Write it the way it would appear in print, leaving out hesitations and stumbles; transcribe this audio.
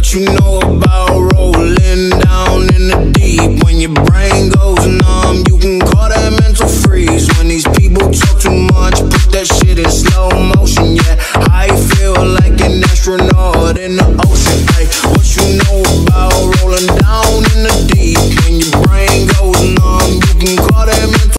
what you know about rolling down in the deep. When your brain goes numb, you can call that mental freeze. When these people talk too much,